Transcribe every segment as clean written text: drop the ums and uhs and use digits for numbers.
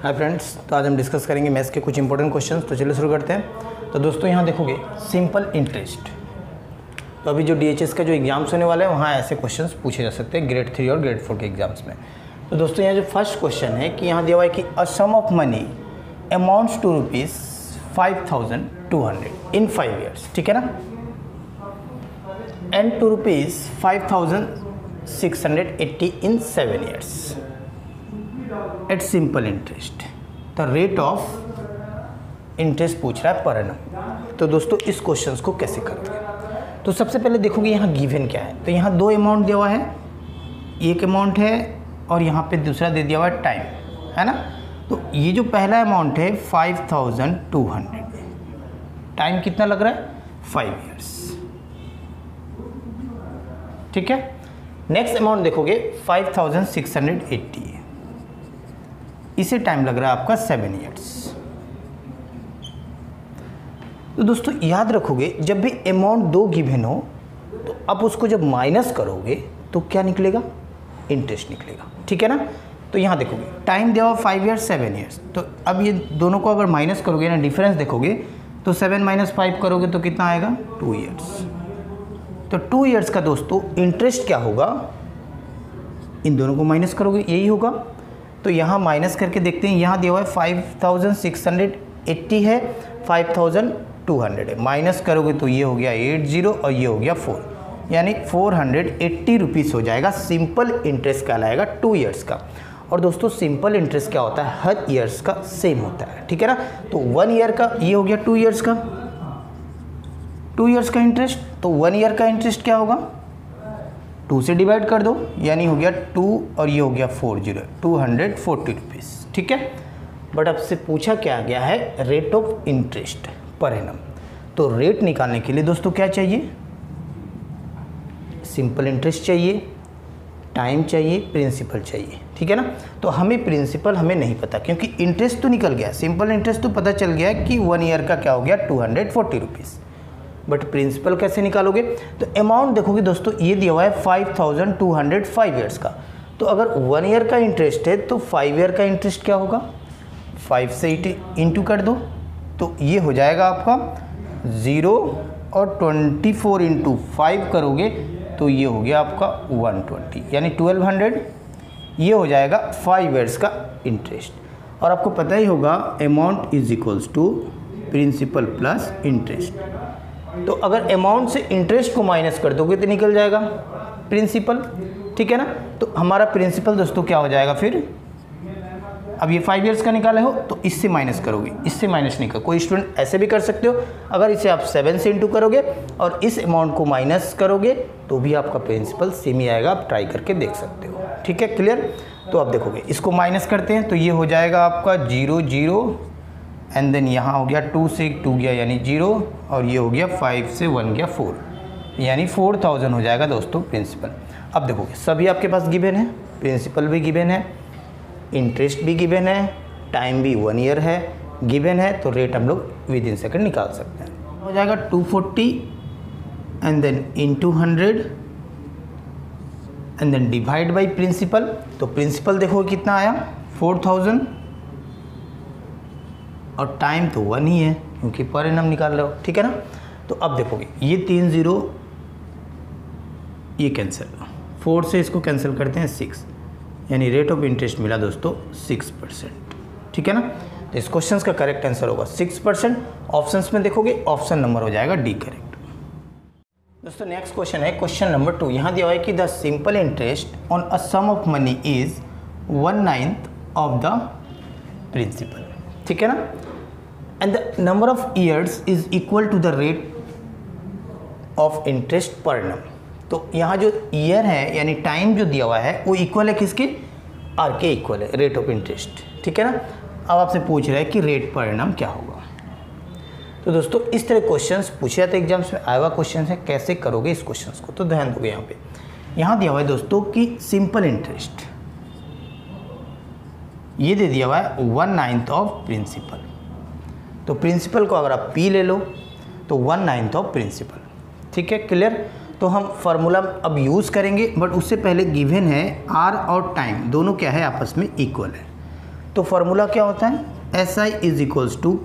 Hi friends, तो आज हम डिस्कस करेंगे मैथ्स के कुछ इंपॉर्टेंट क्वेश्चंस। तो चलिए शुरू करते हैं। तो दोस्तों यहाँ देखोगे सिंपल इंटरेस्ट। तो अभी जो DHS का जो एग्जाम्स होने वाला है वहाँ ऐसे क्वेश्चंस पूछे जा सकते हैं ग्रेड 3 और ग्रेड 4 के एग्जाम्स में। तो दोस्तों यहाँ जो फर्स्ट क्वेश्चन है कि यहाँ दिया हुआ है कि a sum of money amounts to ₹5,200 in 5 years, ठीक है ना, and to ₹5,680 in 7 years at simple interest. The rate of interest पूछ रहा है पर एनम। तो दोस्तों इस क्वेश्चंस को कैसे करते हैं, तो सबसे पहले देखोगे यहाँ गिवन क्या है। तो यहाँ दो अमाउंट दिया हुआ है, एक अमाउंट है और यहाँ पे दूसरा दे दिया हुआ है टाइम, है ना। तो ये जो पहला अमाउंट है 5,200, टाइम कितना लग रहा है 5 ईयर्स, ठीक है। नेक्स्ट अमाउंट देखोगे 5,680, इसे टाइम लग रहा है आपका 7 ईयर्स। तो दोस्तों याद रखोगे जब भी अमाउंट दो गिवन हो तो आप उसको जब माइनस करोगे तो क्या निकलेगा, इंटरेस्ट निकलेगा, ठीक है ना। तो यहाँ देखोगे टाइम दिया हुआ 5 ईयर्स 7 ईयर्स। तो अब ये दोनों को अगर माइनस करोगे ना, डिफरेंस देखोगे तो 7 - 5 करोगे तो कितना आएगा 2 ईयर्स। तो 2 ईयर्स का दोस्तों इंटरेस्ट क्या होगा, इन दोनों को माइनस करोगे यही होगा। तो यहाँ माइनस करके देखते हैं। यहाँ दिया हुआ है 5,680 है, 5,200 है, माइनस करोगे तो ये हो गया 80 और ये हो गया 4, यानी 480 रुपीज़ हो जाएगा। सिंपल इंटरेस्ट कहलाएगा 2 ईयर्स का। और दोस्तों सिंपल इंटरेस्ट क्या होता है, हर ईयर्स का सेम होता है, ठीक है ना। तो 1 ईयर का ये हो गया 2 ईयर्स का, 2 ईयर्स का इंटरेस्ट। तो 1 ईयर का इंटरेस्ट क्या होगा, 2 से डिवाइड कर दो, यानी हो गया 2 और ये हो गया 40, 240 रुपीज़, ठीक है। बट आपसे पूछा क्या गया है, rate of interest per annum. तो रेट निकालने के लिए दोस्तों क्या चाहिए, सिंपल इंटरेस्ट चाहिए, टाइम चाहिए, प्रिंसिपल चाहिए, ठीक है ना। तो हमें प्रिंसिपल हमें नहीं पता, क्योंकि इंटरेस्ट तो निकल गया, सिंपल इंटरेस्ट तो पता चल गया कि 1 ईयर का क्या हो गया 240 रुपीज़। बट प्रिंसिपल कैसे निकालोगे, तो अमाउंट देखोगे दोस्तों ये दिया हुआ है 5,200 5 ईयर्स का। तो अगर 1 ईयर का इंटरेस्ट है तो 5 ईयर का इंटरेस्ट क्या होगा, 5 से इंटू कर दो तो ये हो जाएगा आपका 0 और 24 × 5 करोगे तो ये हो गया आपका 120, यानी 1200। ये हो जाएगा 5 ईयर्स का इंटरेस्ट। और आपको पता ही होगा amount is equals to principal plus interest. तो अगर अमाउंट से इंटरेस्ट को माइनस कर दोगे तो निकल जाएगा प्रिंसिपल, ठीक है ना। तो हमारा प्रिंसिपल दोस्तों क्या हो जाएगा फिर, अब ये 5 ईयर्स का निकाले हो तो इससे माइनस करोगे, इससे माइनस नहीं कर। कोई स्टूडेंट ऐसे भी कर सकते हो, अगर इसे आप 7 से इंटू करोगे और इस अमाउंट को माइनस करोगे तो भी आपका प्रिंसिपल सेम ही आएगा। आप ट्राई करके देख सकते हो, ठीक है, क्लियर। तो आप देखोगे इसको माइनस करते हैं तो ये हो जाएगा आपका 0 0 एंड देन यहाँ हो गया 2 से 2 गया यानी 0 और ये हो गया 5 से 1 गया 4, यानी 4,000 हो जाएगा दोस्तों प्रिंसिपल। अब देखोगे सभी आपके पास गिवन है, प्रिंसिपल भी गिवन है, इंटरेस्ट भी गिवन है, टाइम भी 1 ईयर है गिवन है। तो रेट हम लोग विद इन सेकेंड निकाल सकते हैं। हो जाएगा 240 and then into 100 and then divide by principal. तो प्रिंसिपल देखो कितना आया 4,000 और टाइम तो 1 ही है क्योंकि पर एनम निकाल रहे हो, ठीक है ना। तो अब देखोगे ये 3 0 ये कैंसिल, 4 से इसको कैंसिल करते हैं 6, यानी रेट ऑफ इंटरेस्ट मिला दोस्तों 6%, ठीक है ना। तो इस क्वेश्चन का करेक्ट आंसर होगा 6%। ऑप्शंस में देखोगे ऑप्शन नंबर हो जाएगा डी करेक्ट। दोस्तों नेक्स्ट क्वेश्चन है क्वेश्चन नंबर 2। यहाँ दिया हुआ है कि the simple interest on a sum of money is 1/9 of the principal, ठीक है ना, and the number of years is equal to the rate of interest per annum. तो यहाँ जो ईयर है यानी टाइम जो दिया हुआ है वो इक्वल है किसके, आर के इक्वल है, रेट ऑफ इंटरेस्ट, ठीक है ना। अब आपसे पूछ रहा है कि रेट पर एनम क्या होगा। तो दोस्तों इस तरह क्वेश्चंस पूछे जाते हैं एग्जाम्स में, आया हुआ क्वेश्चन है, कैसे करोगे इस क्वेश्चंस को, तो ध्यान दोगे। यहाँ पे यहाँ दिया हुआ है दोस्तों कि सिंपल इंटरेस्ट ये दे दिया हुआ है 1/9 ऑफ प्रिंसिपल। तो प्रिंसिपल को अगर आप पी ले लो तो 1/9 ऑफ प्रिंसिपल, ठीक है, क्लियर। तो हम फार्मूला अब यूज़ करेंगे, बट उससे पहले गिवन है आर और टाइम दोनों क्या है आपस में इक्वल है। तो फॉर्मूला क्या होता है, SI is equals to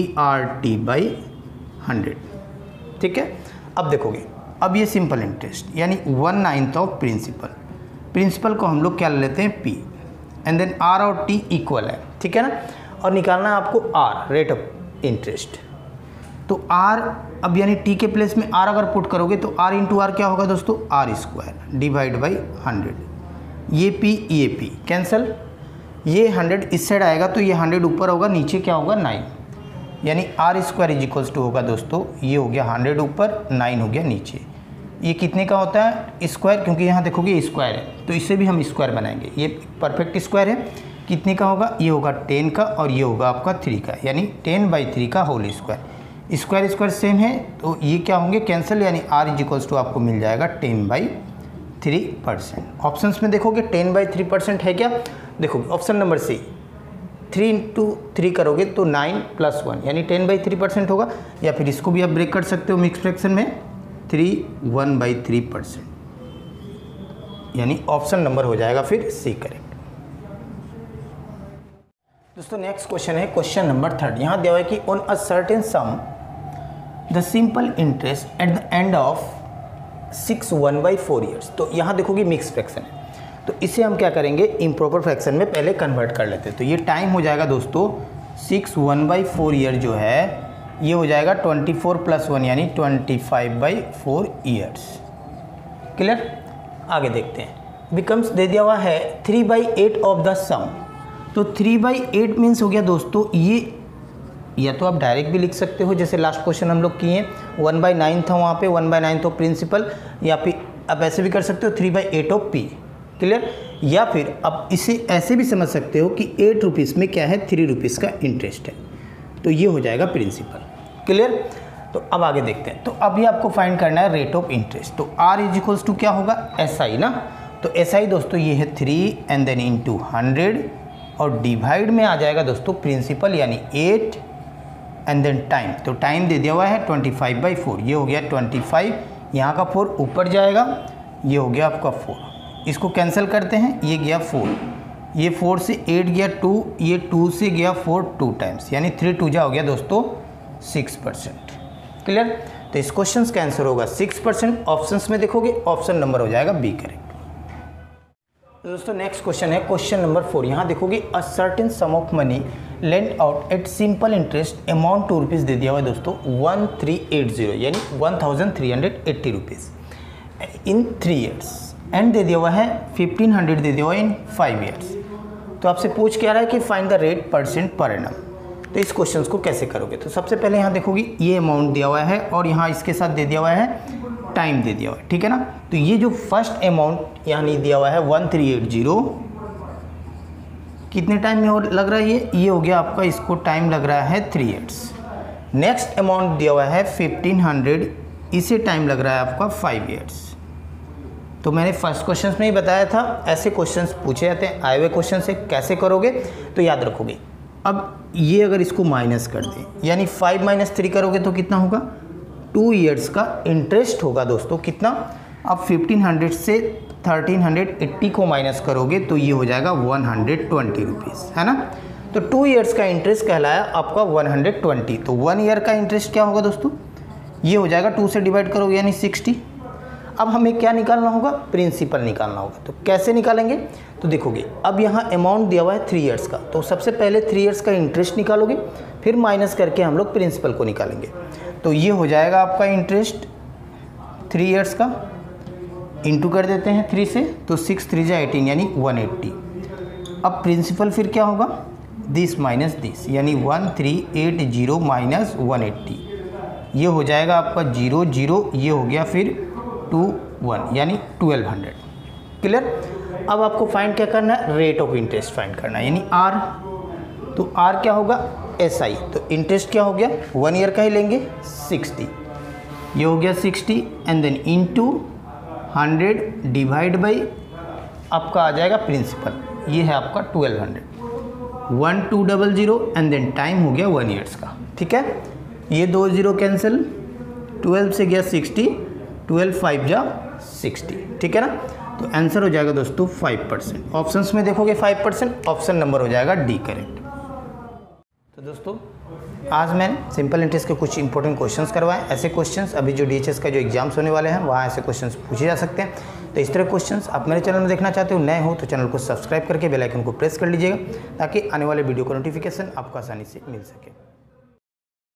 PRT/100। ठीक है, अब देखोगे, अब ये सिंपल इंटरेस्ट यानी 1/9 ऑफ प्रिंसिपल को हम लोग क्या लेते हैं P, एंड देन R और T इक्वल है, ठीक है ना, और निकालना है आपको R, रेट ऑफ इंटरेस्ट। तो R अब यानी T के प्लेस में R अगर पुट करोगे तो R इंटू R क्या होगा दोस्तों, R² डिवाइड बाई 100। ये P कैंसल, ये 100 इस साइड आएगा तो ये 100 ऊपर होगा, नीचे क्या होगा 9, यानी R² इज इक्वल्स टू होगा दोस्तों, ये हो गया 100 ऊपर, 9 हो गया नीचे। ये कितने का होता है स्क्वायर, क्योंकि यहाँ देखोगे स्क्वायर है तो इसे भी हम स्क्वायर बनाएंगे। ये परफेक्ट स्क्वायर है, कितने का होगा, ये होगा 10 का और ये होगा आपका 3 का, यानी 10/3 का होल स्क्वायर। स्क्वायर सेम है तो ये क्या होंगे कैंसिल, यानी R इज इक्वल्स टू आपको मिल जाएगा 10/3%। ऑप्शंस में देखोगे 10/3% है क्या, देखोगे ऑप्शन नंबर C 3 इंटू 3 करोगे तो 9 + 1 यानी 10/3% होगा, या फिर इसको भी आप ब्रेक कर सकते हो मिक्स फ्रैक्शन में 3 1/3%, यानी ऑप्शन नंबर हो जाएगा फिर C करेक्ट। दोस्तों नेक्स्ट क्वेश्चन है क्वेश्चन नंबर 3। यहाँ दिया हुआ है कि on a certain sum the simple interest at the end of 6 1/4 years. तो यहाँ देखोगे मिक्स फ्रैक्शन है तो इसे हम क्या करेंगे, इम्प्रॉपर फ्रैक्शन में पहले कन्वर्ट कर लेते हैं। तो ये टाइम हो जाएगा दोस्तों 6 1/4 ईयर जो है ये हो जाएगा 24 + 1 यानी 25/4 ईयर्स। क्लियर, आगे देखते हैं। बिकम्स दे दिया हुआ है 3/8 ऑफ द सम। तो 3/8 मीन्स हो गया दोस्तों, ये या तो आप डायरेक्ट भी लिख सकते हो जैसे लास्ट क्वेश्चन हम लोग किए 1/9 था वहाँ पे 1/9 ऑफ प्रिंसिपल, या फिर आप ऐसे भी कर सकते हो 3/8 ऑफ P। क्लियर, या फिर आप इसे ऐसे भी समझ सकते हो कि 8 रुपीज़ में क्या है 3 रुपीज़ का इंटरेस्ट है, तो ये हो जाएगा प्रिंसिपल। क्लियर, तो अब आगे देखते हैं। तो अभी आपको फाइंड करना है रेट ऑफ इंटरेस्ट। तो R इज इक्वल्स टू क्या होगा, SI ना, तो SI दोस्तों ये है 3 एंड देन इंटू 100 और डिवाइड में आ जाएगा दोस्तों प्रिंसिपल यानी 8 एंड देन टाइम। तो टाइम दे दिया हुआ है 25/4, ये हो गया 25, यहाँ का 4 ऊपर जाएगा, ये हो गया आपका 4, इसको कैंसिल करते हैं, ये गया 4, ये 4 से 8 गया 2, ये 2 से गया 4 2 टाइम्स, यानी 3 2 जा हो गया दोस्तों 6%। क्लियर, तो इस क्वेश्चन का आंसर होगा 6%। ऑप्शंस में देखोगे ऑप्शन नंबर हो जाएगा B करेक्ट। दोस्तों नेक्स्ट क्वेश्चन है क्वेश्चन नंबर 4। यहाँ देखोगे a certain sum of money lend out at simple interest amount 2 rupees दे दिया हुआ है दोस्तों 1380 यानी 1380 रुपीज़ इन 3 ईयर्स, एंड दे दिया हुआ है 1500 दे दिया हुआ है इन 5 ईयर्स। तो आपसे पूछ क्या रहा है कि फाइंड द रेट % पर एनम। तो इस क्वेश्चन को कैसे करोगे, तो सबसे पहले यहाँ देखोगे ये अमाउंट दिया हुआ है और यहाँ इसके साथ दे दिया हुआ है टाइम दे दिया हुआ है, ठीक है ना। तो ये जो फर्स्ट अमाउंट यानी दिया हुआ है 1380 कितने टाइम में और लग रहा है ये हो गया आपका, इसको टाइम लग रहा है 3 ईयर्स। नेक्स्ट अमाउंट दिया हुआ है 1500, इसे टाइम लग रहा है आपका 5 ईयर्स। तो मैंने फर्स्ट क्वेश्चन में ही बताया था ऐसे क्वेश्चंस पूछे जाते हैं, आए हुए क्वेश्चन से कैसे करोगे तो याद रखोगे। अब ये अगर इसको माइनस कर दें यानी 5 - 3 करोगे तो कितना होगा, 2 ईयर्स का इंटरेस्ट होगा दोस्तों कितना। अब 1500 से 1380 को माइनस करोगे तो ये हो जाएगा 120 रुपीज़, है ना। तो 2 ईयर्स का इंटरेस्ट कहलाया आपका 120। तो 1 ईयर का इंटरेस्ट क्या होगा दोस्तों, ये हो जाएगा 2 से डिवाइड करोगे यानी 60। अब हमें क्या निकालना होगा, प्रिंसिपल निकालना होगा। तो कैसे निकालेंगे, तो देखोगे अब यहाँ अमाउंट दिया हुआ है 3 ईयर्स का, तो सबसे पहले 3 ईयर्स का इंटरेस्ट निकालोगे, फिर माइनस करके हम लोग प्रिंसिपल को निकालेंगे। तो ये हो जाएगा आपका इंटरेस्ट 3 ईयर्स का, इंटू कर देते हैं 3 से, तो 6 3 जा 18 यानी 180। अब प्रिंसिपल फिर क्या होगा, दिस माइनस दिस यानी 1380 माइनस 180, ये हो जाएगा आपका 0 0, ये हो गया फिर 2 1 यानी 1200। क्लियर, अब आपको फाइंड क्या करना है, रेट ऑफ इंटरेस्ट फाइंड करना है यानी R। तो R क्या होगा, SI। तो इंटरेस्ट क्या हो गया, 1 ईयर का ही लेंगे 60, ये हो गया 60 and then into 100 divide by आपका आ जाएगा प्रिंसिपल, ये है आपका 1200, 1200 एंड देन टाइम हो गया 1 ईयर्स का, ठीक है। ये 2 0 कैंसिल, 12 से गया 60, 12 5 जा 60, ठीक है ना। तो आंसर हो जाएगा दोस्तों 5%। ऑप्शंस में देखोगे 5%, ऑप्शन नंबर हो जाएगा डी करेक्ट। तो दोस्तों आज मैंने सिंपल इंटरेस्ट के कुछ इंपॉर्टेंट क्वेश्चंस करवाए। ऐसे क्वेश्चंस अभी जो डीएचएस का जो एग्जाम्स होने वाले हैं वहाँ ऐसे क्वेश्चंस पूछे जा सकते हैं। तो इस तरह क्वेश्चंस आप मेरे चैनल में देखना चाहते हो, नए हो तो चैनल को सब्सक्राइब करके बेल आइकन को प्रेस कर लीजिएगा ताकि आने वाले वीडियो का नोटिफिकेशन आपको आसानी से मिल सके।